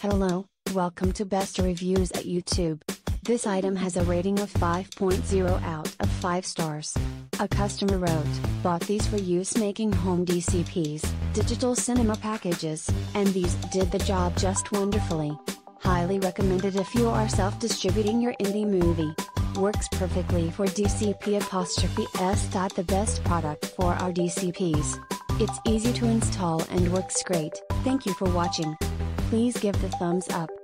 Hello, welcome to Best Reviews at YouTube. This item has a rating of 5.0 out of 5 stars. A customer wrote, "Bought these for use making home DCPs, digital cinema packages, and these did the job just wonderfully. Highly recommended if you are self-distributing your indie movie. Works perfectly for DCP''S. The best product for our DCPs. It's easy to install and works great. Thank you for watching. Please give the thumbs up.